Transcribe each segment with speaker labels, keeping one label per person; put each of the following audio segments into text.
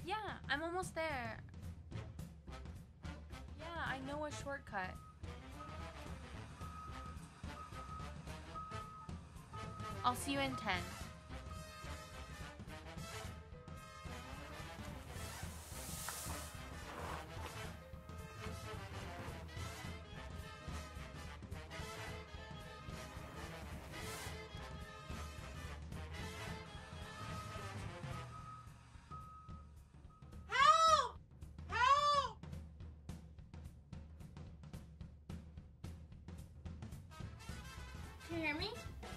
Speaker 1: Yeah, I'm almost there. Yeah, I know a shortcut. I'll see you in 10.
Speaker 2: Help! Help! Can you hear me?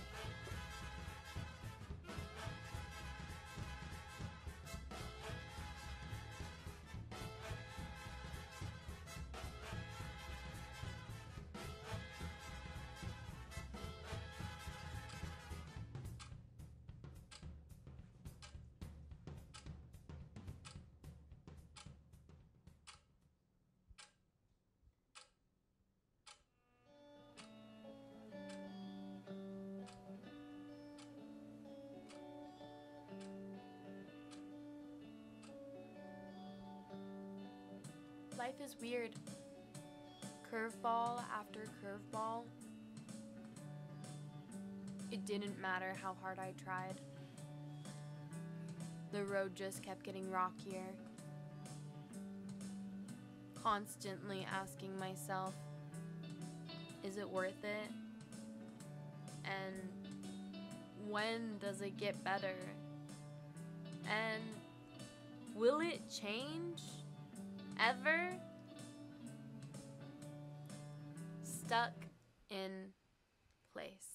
Speaker 1: Life is weird. Curveball after curveball. It didn't matter how hard I tried. The road just kept getting rockier. Constantly asking myself, is it worth it? And when does it get better? And will it change? Ever? Stuck in place.